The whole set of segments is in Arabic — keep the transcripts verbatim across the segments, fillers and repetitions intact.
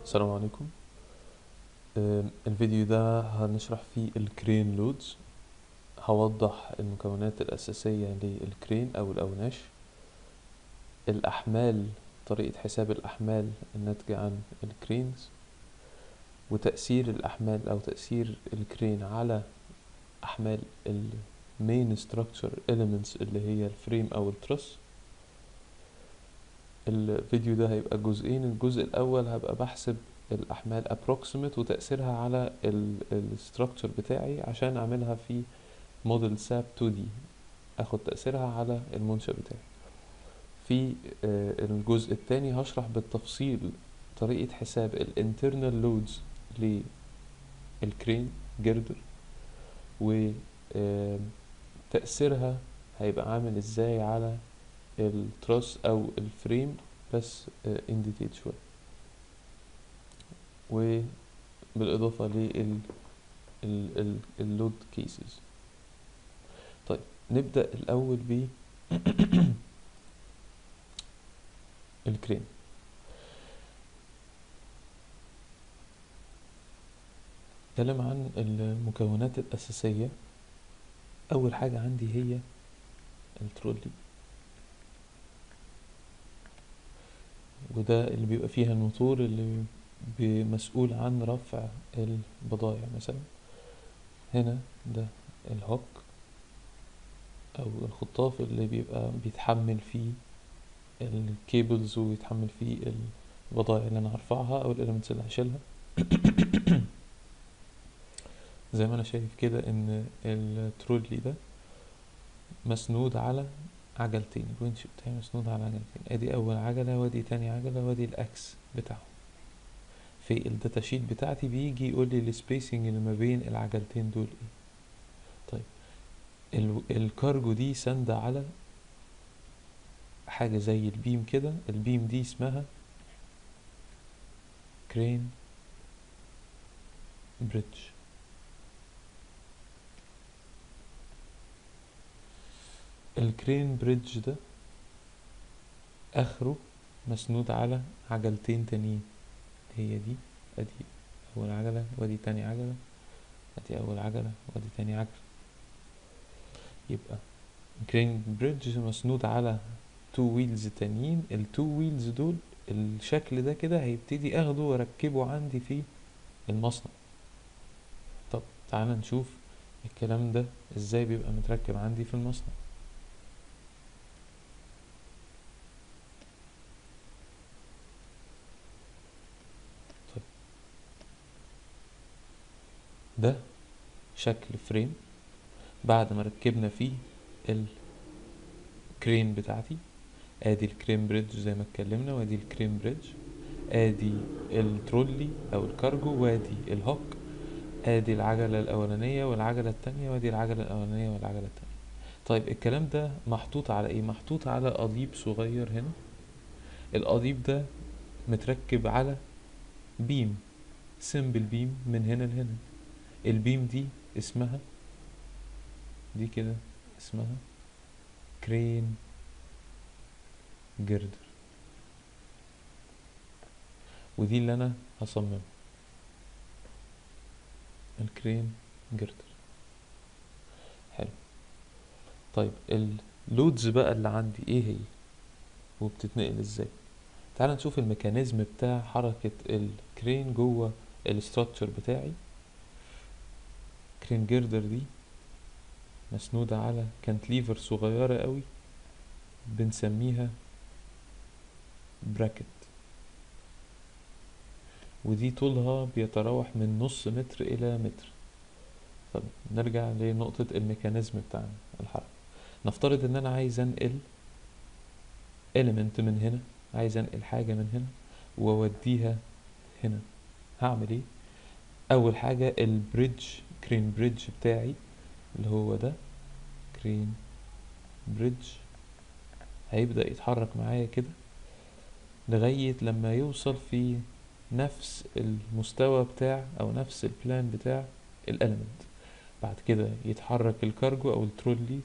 السلام عليكم. آم، الفيديو ده هنشرح فيه الكرين لودز. هوضح المكونات الأساسية للكرين أو الأوناش، الأحمال، طريقة حساب الأحمال الناتجة عن الكرينز، وتأثير الأحمال أو تأثير الكرين على أحمال المين structure elements اللي هي الفريم أو الترس. الفيديو ده هيبقى جزئين. الجزء الأول هبقى بحسب الأحمال approximate وتأثيرها على الستراكشر بتاعي عشان أعملها في موديل ساب تو دي، أخد تأثيرها على المنشأ بتاعي. في آه، الجزء التاني هشرح بالتفصيل طريقة حساب الانترنال لودز للكرين جردر، وتأثيرها هيبقى عامل ازاي على التراس أو الفريم، بس ان ديتيل شوية، وبالإضافة لل اللود كيسز. طيب نبدأ الأول ب الكرين. نتكلم عن المكونات الأساسية. أول حاجة عندي هي الترولي، وده اللي بيبقى فيها الموتور اللي مسؤول عن رفع البضائع. مثلا هنا ده الهوك أو الخطاف اللي بيبقى بيتحمل فيه الكيبلز ويتحمل فيه البضائع اللي أنا هرفعها أو الإليمنتس اللي هشيلها. زي ما أنا شايف كده إن الترولي ده مسنود على عجلتين، الونش بتاعي مسنود على عجلتين. ادي اول عجلة وادي تاني عجلة وادي الاكس بتاعه. في الداتا شيت بتاعتي بيجي يقول لي السبيسنج اللي ما بين العجلتين دول ايه. طيب ال الكارجو دي ساندة على حاجة زي البيم كده. البيم دي اسمها كرين بريدج. الكرين بريدج ده اخره مسنود على عجلتين تانيين، هي دي. ادي اول عجلة وادي تاني عجلة، ادي اول عجلة وادي تاني عجلة. يبقى كرين بريدج مسنود على تو ويلز تانيين. التو ويلز دول الشكل ده كده هيبتدي اخده واركبه عندي في المصنع. طب تعالى نشوف الكلام ده ازاي بيبقى متركب عندي في المصنع. طيب ده شكل فريم بعد ما ركبنا فيه الكرين بتاعتي. ادي الكرين بريدج زي ما اتكلمنا، وادي الكرين بريدج، ادي الترولي او الكارجو، وادي الهوك، ادي العجلة الاولانية والعجلة التانية، وادي العجلة الاولانية والعجلة التانية. طيب الكلام ده محطوط على ايه؟ محطوط على قضيب صغير هنا. القضيب ده متركب على بيم، سمبل بيم من هنا لهنا. البيم دي اسمها دي كده اسمها كرين جردر، ودي اللي انا هصممها، الكرين جردر. حلو. طيب اللودز بقى اللي عندي ايه هي وبتتنقل ازاي؟ تعال نشوف الميكانيزم بتاع حركة الكرين جوه الستراكشر بتاعي. كرين جردر دي مسنودة على كانتليفر صغيرة قوي بنسميها براكت، ودي طولها بيتراوح من نص متر الى متر. طب نرجع لنقطة الميكانيزم بتاع الحركة. نفترض ان انا عايز انقل element من هنا، عايز انقل حاجة من هنا واوديها هنا. هعمل ايه؟ اول حاجة البريدج، كرين بريدج بتاعي اللي هو ده كرين بريدج، هيبدأ يتحرك معايا كده لغاية لما يوصل في نفس المستوى بتاع او نفس البلان بتاع الاليمنت. بعد كده يتحرك الكارجو او الترولي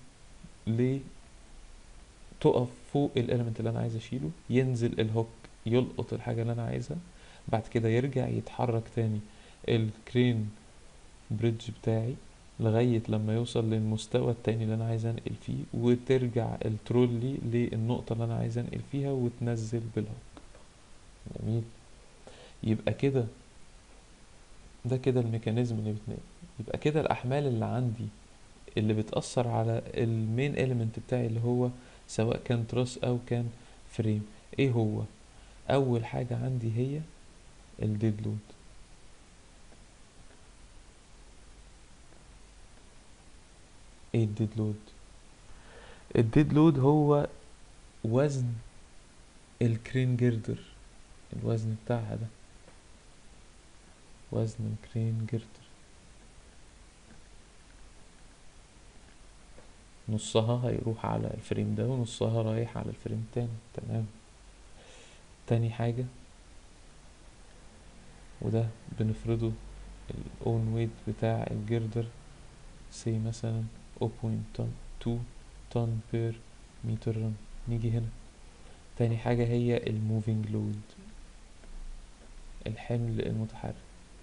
لتقف فوق الاليمنت اللي انا عايز اشيله، ينزل الهوك يلقط الحاجة اللي انا عايزها. بعد كده يرجع يتحرك تاني الكرين بريدج بتاعي لغاية لما يوصل للمستوى التاني اللي انا عايز انقل فيه، وترجع الترولي للنقطة اللي انا عايز انقل فيها وتنزل بالهوك. جميل. يبقى كده ده كده الميكانيزم اللي بتنقل. يبقى كده الاحمال اللي عندي اللي بتأثر على المين element بتاعي اللي هو سواء كان تراس او كان فريم، ايه هو؟ اول حاجة عندي هي الديد لود. ايه الديد لود؟ الديد لود هو وزن الكرين جيردر، الوزن بتاعها ده وزن الكرين جيردر، نصها هيروح على الفريم ده ونصها رايح على الفريم التاني. تمام. تاني حاجة، وده بنفرضه الاون ويت بتاع الجيردر سي مثلا صفر فاصلة اتنين طن بير متر رن. نيجي هنا تاني حاجة هي الموفينج لود، الحمل المتحرك.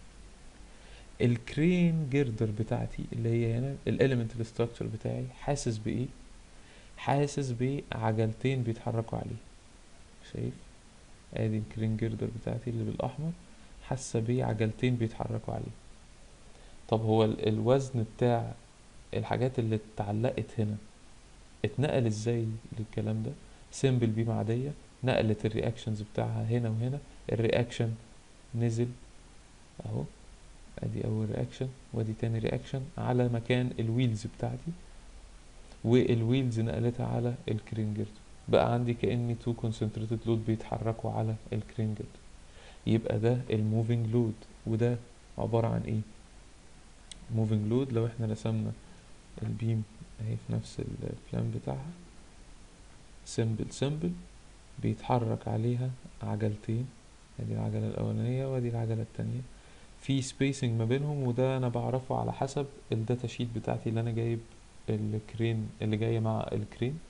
الكرين جيردر بتاعتي اللي هي هنا الاليمنت الاستراكشر بتاعي حاسس بايه؟ حاسس بعجلتين بيتحركوا عليه. شايف؟ ادي الكرين جيردر بتاعتي اللي بالاحمر حاسه بعجلتين بيتحركوا عليه. طب هو ال- الوزن بتاع الحاجات اللي اتعلقت هنا اتنقل ازاي للكلام ده؟ سيمبل بيم عادية نقلت الرياكشنز بتاعها هنا وهنا. الرياكشن نزل اهو، ادي اول رياكشن وادي تاني رياكشن على مكان الويلز بتاعتي، والويلز نقلتها على الكرين جيردر. بقى عندي كأني تو concentrated لود بيتحركوا على الكرين جيردر. يبقى ده الموفينج لود. وده عبارة عن ايه؟ موفينج لود لو احنا رسمنا البيم اهي في نفس البلان بتاعها، سيمبل سيمبل بيتحرك عليها عجلتين، ادي العجلة الاولانية وادي العجلة التانية، في سبيسنج ما بينهم، وده انا بعرفه على حسب الداتا شيت بتاعتي اللي انا جايب الكرين اللي جاية مع الكرين،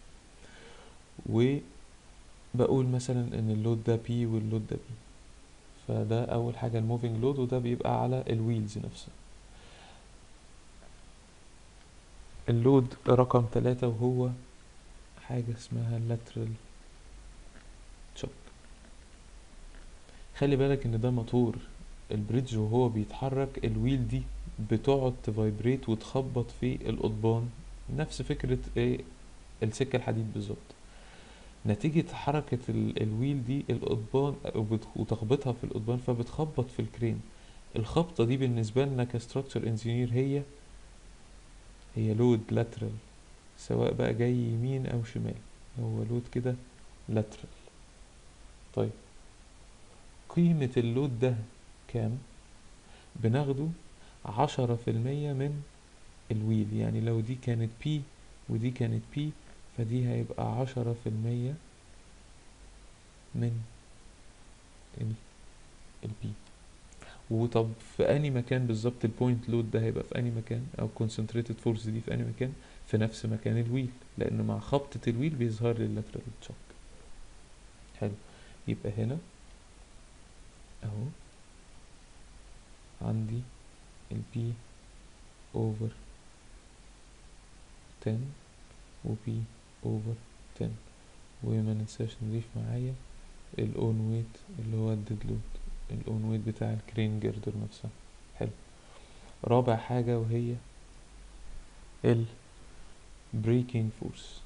وبقول مثلا ان اللود ده بي واللود ده بي. فده اول حاجة الموفينج لود، وده بيبقى على الويلز نفسها. اللود رقم ثلاثة وهو حاجة اسمها lateral shock. خلي بالك ان ده موتور البريدج وهو بيتحرك، الويل دي بتقعد تفايبريت وتخبط في القضبان، نفس فكرة ايه السكة الحديد بالظبط. نتيجة حركة ال- الويل دي القضبان وتخبطها في القضبان فبتخبط في الكرين. الخبطة دي بالنسبة لنا كستراكشر انجينير هي هي لود لاترال، سواء بقى جاي يمين او شمال، هو لود كده لاترال. طيب قيمة اللود ده كام؟ بناخده عشرة في المية من الويل. يعني لو دي كانت بي ودي كانت بي، فدي هيبقى عشرة في المية من البي. وطب في اني مكان بالظبط البوينت لود ده هيبقى في اني مكان، او concentrated فورس دي في اني مكان؟ في نفس مكان الويل، لان مع خبطة الويل بيظهر لي اللاترال شوك. حلو. يبقى هنا اهو عندي البي over عشرة وبي over عشرة، وما ننساش نضيف معايا الاون ويت اللي هو الديد لود، الاون ويت بتاع الكرين جيردر نفسها. حلو. رابع حاجة وهي البريكنج فورس.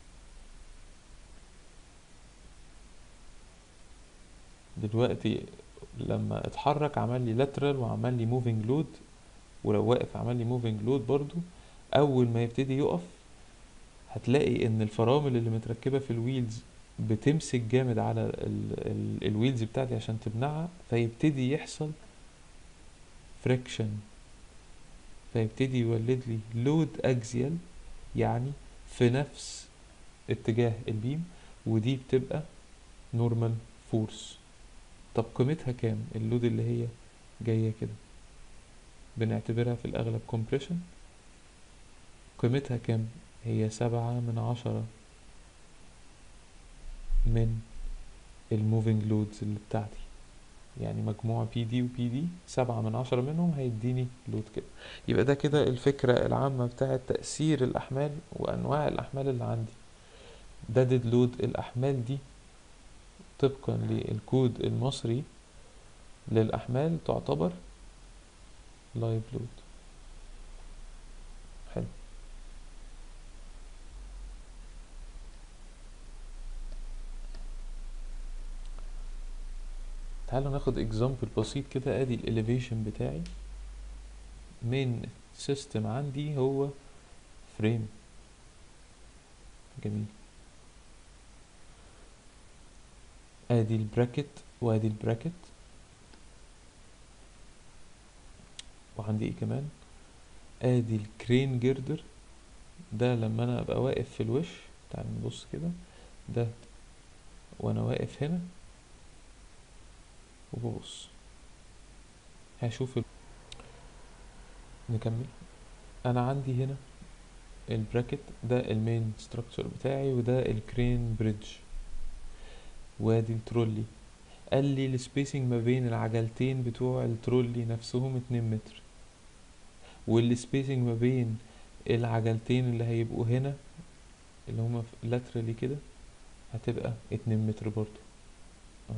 دلوقتي لما اتحرك عمل لي لاترال وعمل لي موفينج لود، ولو واقف عمل لي موفينج لود برضو. اول ما يبتدي يقف هتلاقي ان الفرامل اللي متركبة في الويلز بتمسك جامد على ال ال الويلز بتاعتي عشان تمنعها، فيبتدي يحصل فريكشن، فيبتدي يولد لي لود اكزيال، يعني في نفس اتجاه البيم، ودي بتبقى نورمال فورس. طب قيمتها كام اللود اللي هي جاية كده؟ بنعتبرها في الاغلب كومبريشن. قيمتها كام؟ هي سبعة من عشرة من الموفينج لودز اللي بتاعتي. يعني مجموع بي دي وبي دي سبعة من عشرة منهم هيديني لود كده. يبقى ده كده الفكرة العامة بتاعة تأثير الأحمال وأنواع الأحمال اللي عندي. ده ديد لود. الأحمال دي طبقا للكود المصري للأحمال تعتبر لايف لود. حلو. تعالوا ناخد اكزامبل بسيط كده. ادي الاليفيشن بتاعي من سيستم عندي هو فريم. جميل. ادي البراكت وادي البراكت، وعندي ايه كمان؟ ادي الكرين جيردر. ده لما انا ابقى واقف في الوش، تعال نبص كده، ده وانا واقف هنا وببص هشوف ال... نكمل. انا عندي هنا البراكت ده المين ستراكشر بتاعي، وده الكرين بريدج، وادي الترولي. قال لي السبيسنج ما بين العجلتين بتوع الترولي نفسهم اتنين متر، والسبيسنج ما بين العجلتين اللي هيبقوا هنا اللي هما لاترالي كده هتبقى اتنين متر برضو. اهو.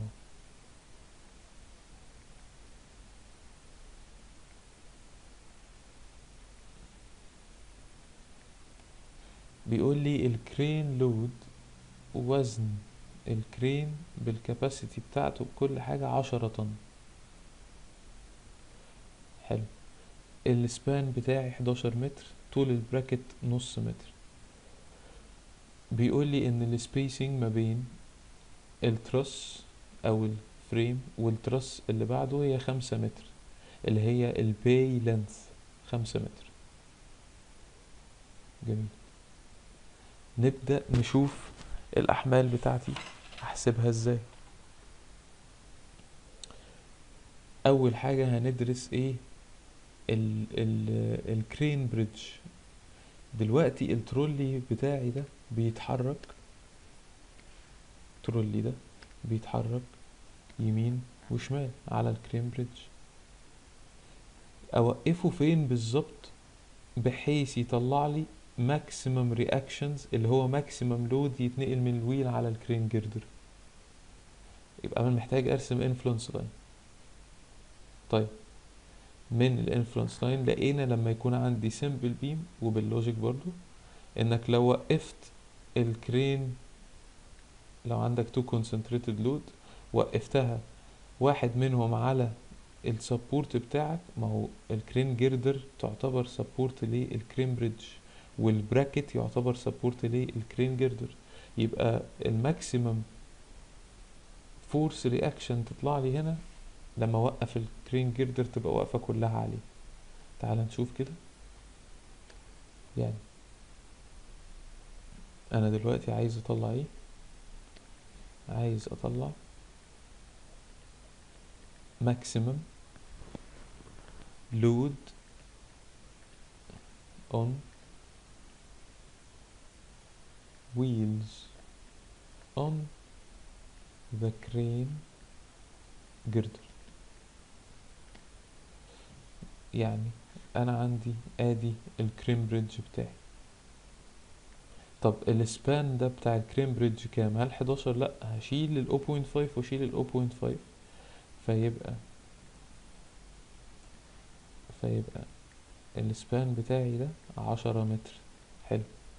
بيقول لي الكرين لود، وزن الكرين بالكاباسيتي بتاعته بكل حاجة عشرة طن. حلو. السبان بتاعي حداشر متر، طول البراكت نص متر. بيقول لي ان السبيسنج ما بين الترس او الفريم والترس اللي بعده هي خمسة متر، اللي هي الباي لينث خمسة متر. جميل. نبدأ نشوف الأحمال بتاعتي أحسبها ازاي. أول حاجة هندرس ايه؟ ال ال الكرين بريدج. دلوقتي الترولي بتاعي ده بيتحرك، الترولي ده بيتحرك يمين وشمال على الكرين بريدج. اوقفه فين بالظبط بحيث يطلع لي ماكسيمم رياكشنز، اللي هو ماكسيمم لود يتنقل من الويل على الكرين جيردر؟ يبقى انا محتاج ارسم انفلونس لاين. طيب، من الانفلونس لاين لقينا لما يكون عندي سمبل بيم، وباللوجيك برضو انك لو وقفت الكرين، لو عندك تو concentrated load وقفتها واحد منهم على السبورت بتاعك، ما هو الكرين جيردر تعتبر سبورت للكرين بريدج، والبراكت يعتبر سبورت للكرين جيردر. يبقى الماكسيمم فورس رياكشن تطلع لي هنا لما اوقف الكرين جيردر تبقى واقفة كلها عليه. تعال نشوف كده. يعني انا دلوقتي عايز اطلع ايه؟ عايز اطلع maximum load on wheels on the crane girder. يعني انا عندي ادي الكرين بريدج بتاعي. طب السبان ده بتاع الكرين بريدج كام؟ هل حداشر؟ لا، هشيل ال صفر فاصلة خمسة واشيل ال صفر فاصلة خمسة، فيبقى فيبقى السبان بتاعي ده عشرة متر. حلو.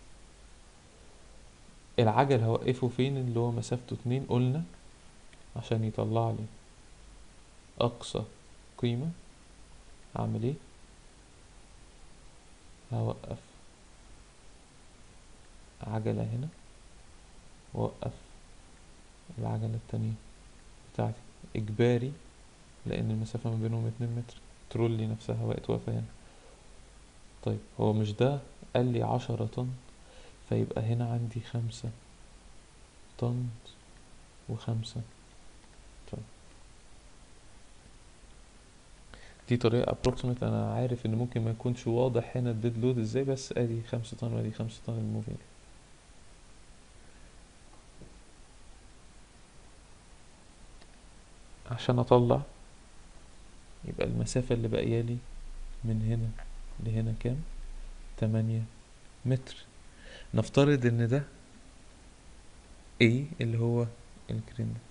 العجل هوقفه فين اللي هو مسافته اتنين قلنا عشان يطلع لي اقصى قيمة؟ هعمل ايه؟ هوقف عجلة هنا، واوقف العجلة التانية بتاعتي اجباري لان المسافة ما بينهم اتنين متر. ترولي نفسها وقت واقفة هنا. طيب هو مش ده قال لي عشرة طن؟ فيبقى هنا عندي خمسة طن وخمسة طن. دي طريقة approximate. انا عارف ان ممكن ما يكونش واضح هنا الديد لود ازاي، بس ادي خمسة طن وادي خمسة طن الموفينج. عشان اطلع، يبقى المسافة اللي باقيالي من هنا لهنا كام؟ تمانية متر. نفترض ان ده A اللي هو الكرين ده،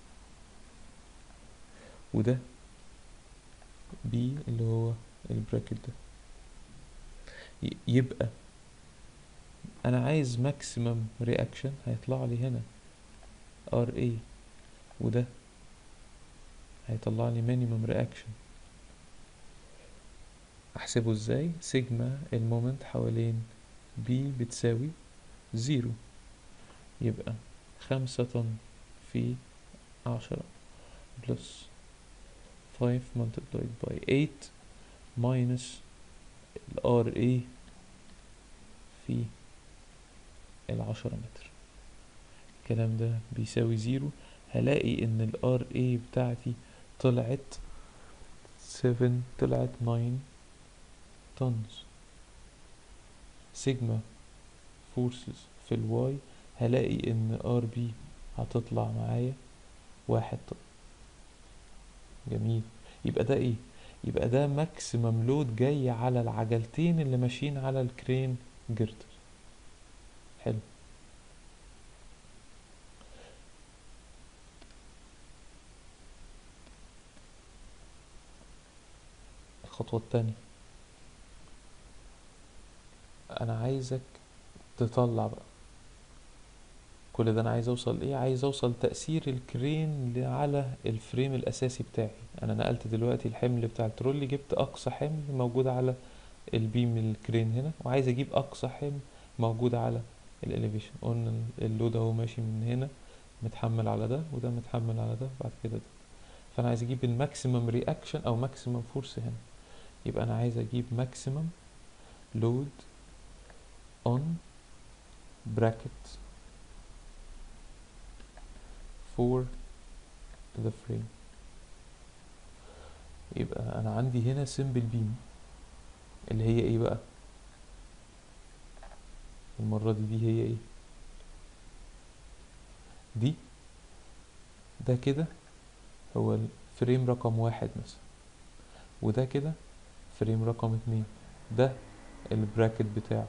وده B اللي هو البراكت ده. ي- يبقى انا عايز ماكسيمم رياكشن، هيطلع لي هنا ار اي، وده هيطلع لي مينيمم رياكشن. احسبه ازاي؟ سيجما المومنت حوالين بي بتساوي زيرو، يبقى خمسة طن في عشرة بلس five multiplied by eight minus ال ار اي في العشرة متر. الكلام ده بيساوي زيرو. هلاقي ان ال ار اي بتاعتي طلعت سفن، طلعت ناين tons. سيجما فورسز في الواي، هلاقي ان ار بي هتطلع معايا واحد طن. جميل. يبقى ده ايه؟ يبقى ده ماكسيمم لود جاي على العجلتين اللي ماشيين على الكرين جيرتر. حلو. الخطوة التانية، انا عايزك تطلع بقى كل ده. انا عايز اوصل ايه؟ عايز اوصل تأثير الكرين ل- على الفريم الاساسي بتاعي. انا نقلت دلوقتي الحمل بتاع الترولي، جبت اقصى حمل موجود على البيم الكرين هنا، وعايز اجيب اقصى حمل موجود على الاليفيشن. قلنا اللود اهو ماشي من هنا، متحمل على ده، وده متحمل على ده، بعد كده ده. فانا عايز اجيب الماكسيمم رياكشن او ماكسيمم فورس هنا. يبقى انا عايز اجيب ماكسيمم لود اون bracket for the frame. يبقى انا عندي هنا simple beam اللي هي ايه بقى المرة دي؟ دي هي ايه؟ دي ده كده هو الفريم رقم واحد مثلا، وده كده فريم رقم اتنين، ده البراكت بتاعه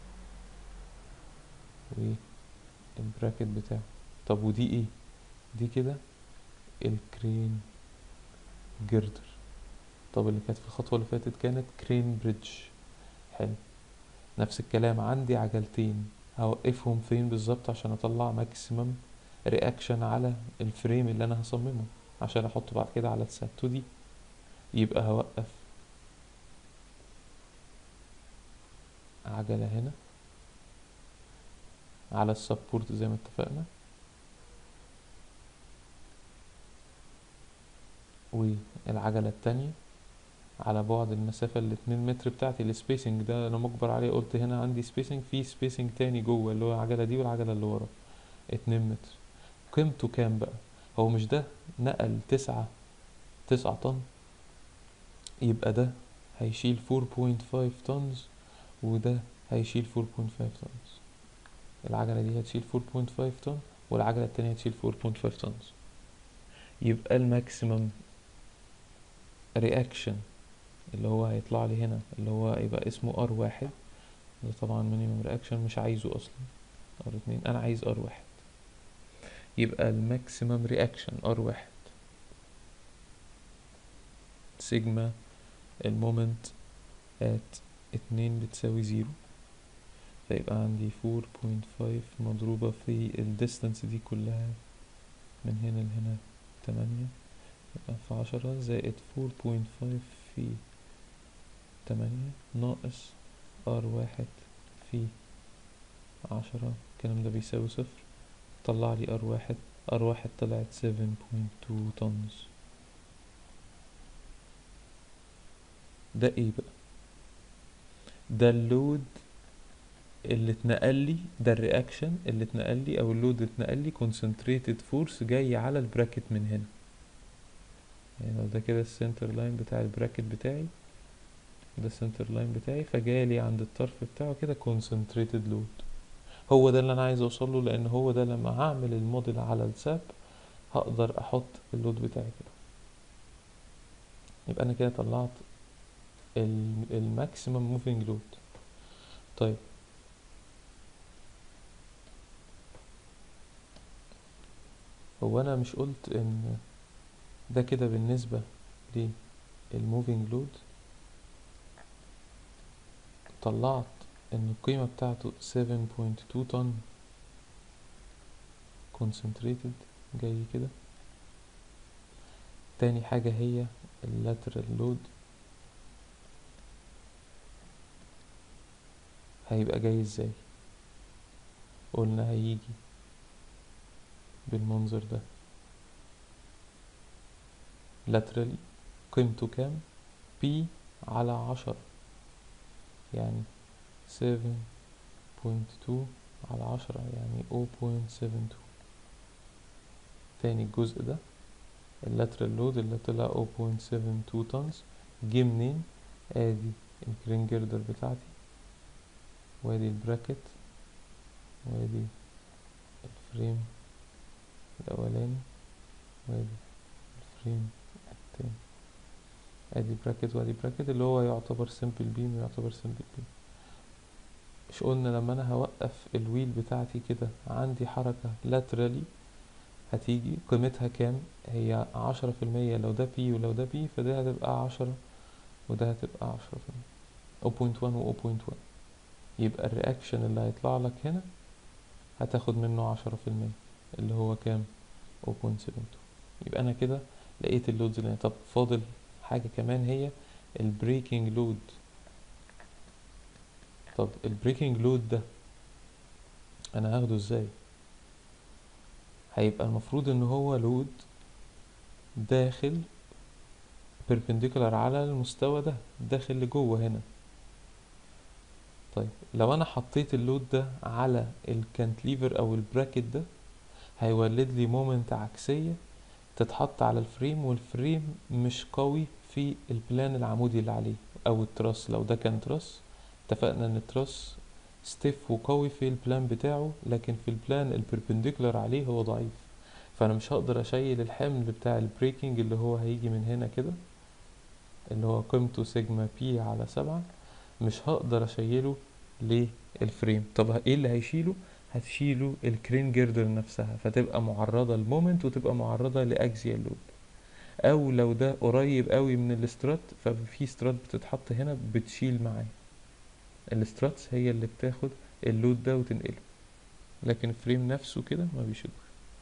وايه البراكت بتاعه. طب ودي ايه؟ دي كده الكرين جيردر. طب اللي كانت في الخطوة اللي فاتت كانت كرين بريدج. حلو. نفس الكلام، عندي عجلتين، هوقفهم فين بالظبط عشان اطلع ماكسيمم رياكشن على الفريم اللي انا هصممه عشان احطه بعد كده على الساب تو دي؟ يبقى هوقف عجلة هنا على السبورت زي ما اتفقنا، والعجلة التانية على بعد المسافة الاتنين متر بتاعتي. السبيسنج ده انا مجبر عليه، قلت هنا عندي سبيسنج، في سبيسنج تاني جوه اللي هو العجلة دي والعجلة اللي ورا، اتنين متر. قيمته كام بقى؟ هو مش ده نقل تسعة تسعة طن؟ يبقى ده هيشيل فور بوينت فايف طنز، وده هيشيل فور بوينت فايف طنز. العجلة دي هتشيل فور بوينت فايف طن، والعجلة التانية هتشيل فور بوينت فايف طنز. يبقى الماكسيمم رياكشن اللي هو هيطلع لي هنا اللي هو يبقى اسمه ار واحد، ده طبعا مينيمم رياكشن مش عايزه اصلا. ار اتنين انا عايز ار واحد. يبقى الماكسيمم رياكشن ار واحد سيجما المومنت ات اتنين بتساوي زيرو، فيبقى عندي فور بوينت فايف مضروبة في الديستانس دي كلها من هنا لهنا تمانية، يبقى في عشرة زائد فور بوينت فايف في تمانية ناقص ار واحد في عشرة. الكلام ده بيساوي صفر. طلع لي ار واحد، ار واحد طلعت سفن بوينت تو طنز. ده ايه بقى؟ ده اللود اللي اتنقل لي، ده الرياكشن اللي اتنقل لي او اللود اللي اتنقل لي concentrated force جاي على البراكت من هنا. يعني لو ده كده السنتر لاين بتاع البراكت بتاعي، ده السنتر لاين بتاعي، فجالي عند الطرف بتاعه كده concentrated load. هو ده اللي انا عايز اوصله، لان هو ده لما هعمل الموديل على الساب هقدر احط اللود بتاعي كده. يبقى انا كده طلعت الماكسيمم موفينج لود. طيب هو انا مش قلت ان ده كده بالنسبة للموفينج لود؟ طلعت ان القيمة بتاعته سفن بوينت تو طن concentrated جاي كده. تاني حاجة هي اللاترال لود، هيبقى جاي ازاي؟ قلنا هيجي بالمنظر ده. laterally قيمته كام؟ P على عشرة، يعني سفن بوينت تو على عشرة يعني زيرو بوينت سفن تو. تاني الجزء ده اللاترال لود اللي طلع زيرو بوينت سفن تو طنز جه منين؟ ادي الكرين جيردر بتاعتي، وادي البراكت، وادي الفريم الاولاني، وادي الفريم التاني. ادي براكت وادي براكت اللي هو يعتبر سمبل بيم ويعتبر سمبل بيم. مش قلنا لما انا هوقف الويل بتاعتي كده عندي حركة لاترالي هتيجي قيمتها كام؟ هي عشرة في المية. لو ده بي ولو ده بي فده هتبقى عشرة وده هتبقى عشرة في المية، زيرو بوينت واحد و زيرو بوينت واحد. يبقى الرياكشن اللي هيطلع لك هنا هتاخد منه عشرة في المية اللي هو كام؟ زيرو بوينت سفن تو. يبقى انا كده لقيت اللودز اللي هنا. طب فاضل حاجة كمان هي البريكنج لود. طب البريكنج لود ده انا هاخده ازاي؟ هيبقى المفروض ان هو لود داخل perpendicular على المستوى ده، داخل لجوه هنا. طيب لو انا حطيت اللود ده على الكانتليفر او البراكت ده هيولد لي مومنت عكسية تتحط على الفريم، والفريم مش قوي في البلان العمودي اللي عليه او التراس. لو ده كان تراس اتفقنا ان التراس ستيف وقوي في البلان بتاعه، لكن في البلان البربنديكولار عليه هو ضعيف. فانا مش هقدر اشيل الحمل بتاع البريكنج اللي هو هيجي من هنا كده اللي هو قيمته سيجما بي على سبعة، مش هقدر اشيله للفريم. طب ايه اللي هيشيله؟ هتشيله الكرين جيردر نفسها، فتبقى معرضة للمومنت وتبقى معرضة لاكزيال لود. او لو ده قريب قوي من الاسترات ففي استرات بتتحط هنا بتشيل معاه. الاستراتس هي اللي بتاخد اللود ده وتنقله، لكن الفريم نفسه كده ما بيشيلوش.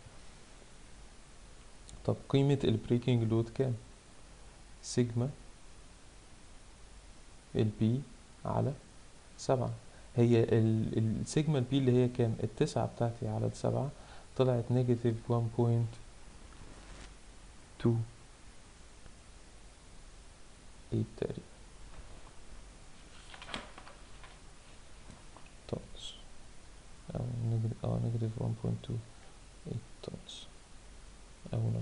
طب قيمة البريكنج لود كام؟ سيجما البي على سبعة. هي السيجما البي اللي هي كام؟ التسعة بتاعتي على السبعة طلعت نيجاتيف وان بوينت تو ايت تقريبا تونز، او نيجاتيف اه نيجاتيف وان بوينت تو ايت تونز او لا.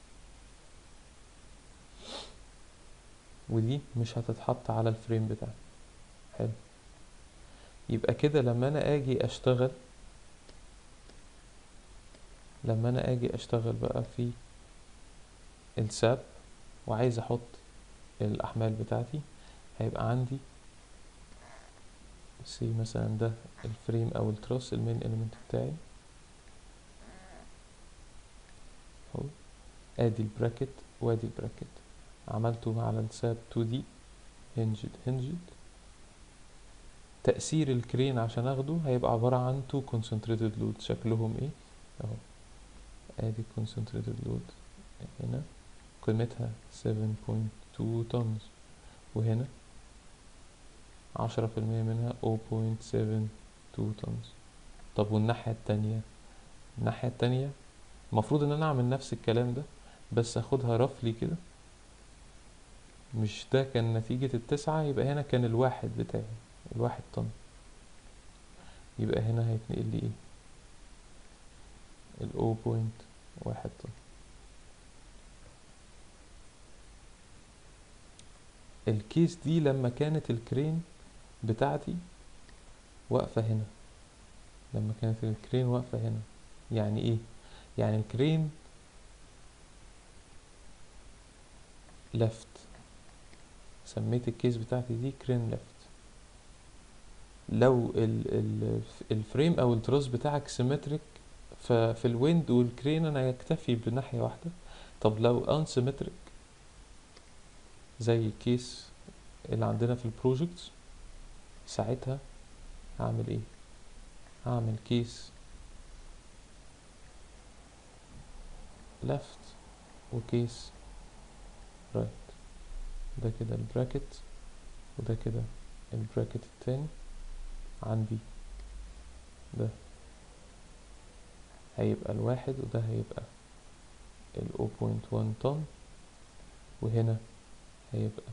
ودي مش هتتحط على الفريم بتاعي. حلو. يبقى كده لما انا اجي اشتغل لما انا اجي اشتغل بقى في الساب وعايز احط الاحمال بتاعتي، هيبقى عندي سي مثلا ده الفريم او التراس المين اليمنت بتاعي اهو. ادي البراكت وادي البراكت عملته على الساب تو دي هنجد هنجد. تأثير الكرين عشان اخده هيبقى عبارة عن تو concentrated load. شكلهم ايه اهو. ادي concentrated load هنا قيمتها سفن بوينت تو طنز، وهنا عشرة في المية منها زيرو بوينت سفن تو طنز. طب والناحية التانية؟ الناحية التانية المفروض ان انا اعمل نفس الكلام ده بس اخدها رفلي كده. مش ده كان نتيجة التسعة، يبقى هنا كان الواحد بتاعي الواحد طن، يبقى هنا هيتنقل لي ايه؟ ال زيرو بوينت واحد طن. الكيس دي لما كانت الكرين بتاعتي واقفة هنا، لما كانت الكرين واقفة هنا يعني ايه؟ يعني الكرين لفت سميت الكيس بتاعتي دي كرين ليفت. لو ال ال الفريم او التراس بتاعك سيمتريك، ففي الويند والكرين انا يكتفي بناحية واحدة. طب لو ان سيمتريك زي الكيس اللي عندنا في البروجكت، ساعتها هعمل ايه؟ هعمل كيس left وكيس right. ده كده البراكت، وده كده البراكت التاني عندي. ده هيبقى الواحد وده هيبقى ال zero point one طن، وهنا هيبقى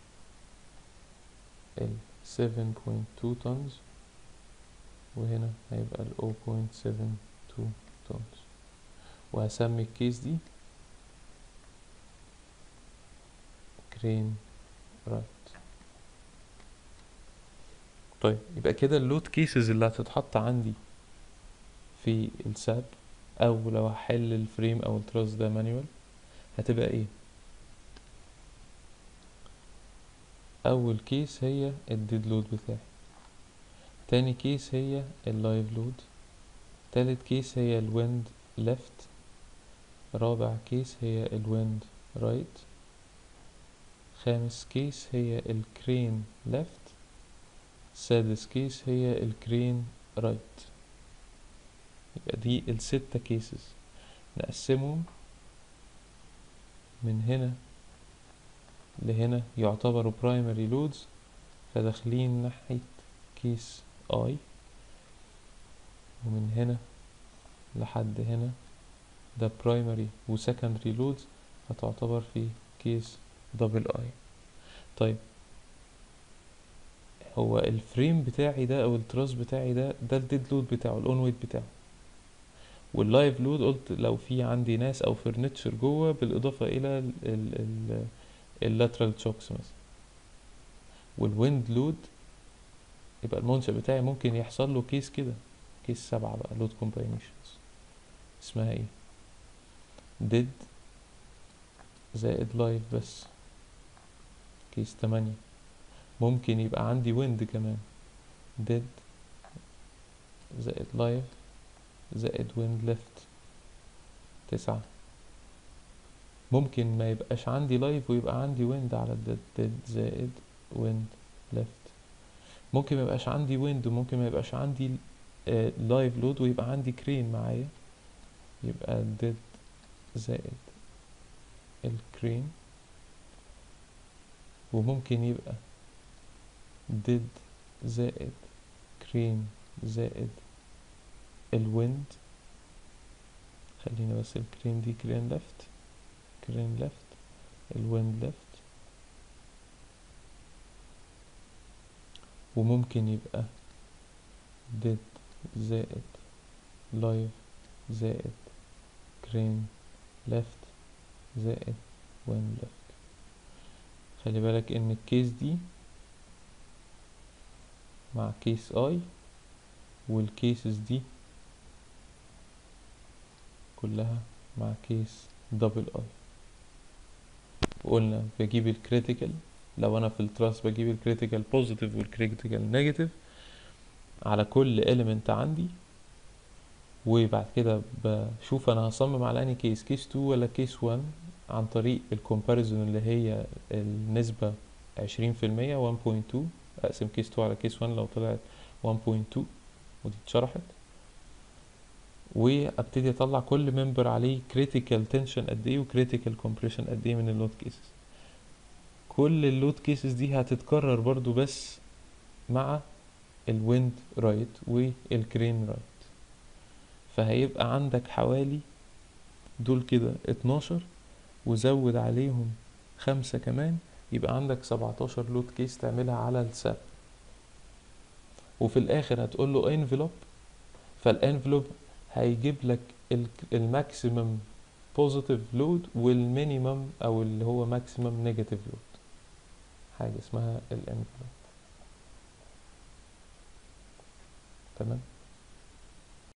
ال seven point two tons، وهنا هيبقى ال zero point seven two tons. وهسمي الكيس دي كرين رايت. طيب يبقى كده اللود كيسز اللي هتتحط عندي في الساب، او لو هحل الفريم او التراس ده مانيوال، هتبقى ايه؟ اول كيس هي الديد لود بتاعي، تاني كيس هي اللايف لود، تالت كيس هي الويند ليفت، رابع كيس هي الويند رايت، خامس كيس هي الكرين ليفت، سادس كيس هي الكرين رايت. يبقى دي الستة كيسز. نقسمهم من هنا لهنا يعتبروا برايمري لودز، فداخلين ناحية كيس اي، ومن هنا لحد هنا ده برايمري وسكندري لودز، هتعتبر في كيس دبل اي. طيب هو الفريم بتاعي ده او التراس بتاعي ده ده الديد لود بتاعه، الاون ويت بتاعه. واللايف لود قلت لو في عندي ناس او فرنتشر جوه، بالاضافه الى اللاترال تشوكس مثلا. والويند لود يبقى المنشأ بتاعي ممكن يحصل له كيس كده، كيس سبعة بقى، لود كومباينيشنز اسمها ايه؟ ديد زائد لايف بس، كيس تمانية. ممكن يبقى عندي ويند كمان، ديد زائد لايف زائد ويند ليفت، تسعة. ممكن ما يبقاش عندي لايف ويبقى عندي ويند على الديد، ديد زائد ويند ليفت. ممكن ما يبقاش عندي ويند وممكن ما يبقاش عندي لايف لود ويبقى عندي كرين معايا، يبقى ديد زائد الكرين. وممكن يبقى ديد زائد كرين زائد الويند، خلينا بس الكرين دي كرين ليفت، كرين ليفت، الويند ليفت. وممكن يبقى ديد زائد لايف زائد كرين ليفت زائد ويند ليفت. خلي بالك ان الكيس دي مع كيس اي، والكيسز دي كلها مع كيس دبل اي. وقلنا بجيب الكريتيكال، لو انا في التراس بجيب الكريتيكال بوزيتيف والكريتيكال نيجاتيف على كل element عندي، وبعد كده بشوف انا هصمم على اني كيس، كيس اتنين ولا كيس واحد، عن طريق الكومباريزون اللي هي النسبة عشرين في المية واحد فاصلة اتنين. اقسم كيس اتنين على كيس واحد لو طلعت واحد فاصلة اتنين، ودي اتشرحت. وابتدي اطلع كل ممبر عليه كريتيكال تنشن قد ايه وكريتيكال كومبريشن قد ايه من اللود كيسز. كل اللود كيسز دي هتتكرر برضو بس مع الويند رايت والكرين رايت. فهيبقى عندك حوالي دول كده اتناشر، وزود عليهم خمسة كمان، يبقى عندك سبعتاشر لود كيس تعملها على الساب. وفي الاخر هتقول له انفلوب، فالانفلوب هيجيب لك الماكسيمم بوزيتيف لود والمينيمم او اللي هو ماكسيمم نيجاتيف لود، حاجه اسمها الانفلوب. تمام.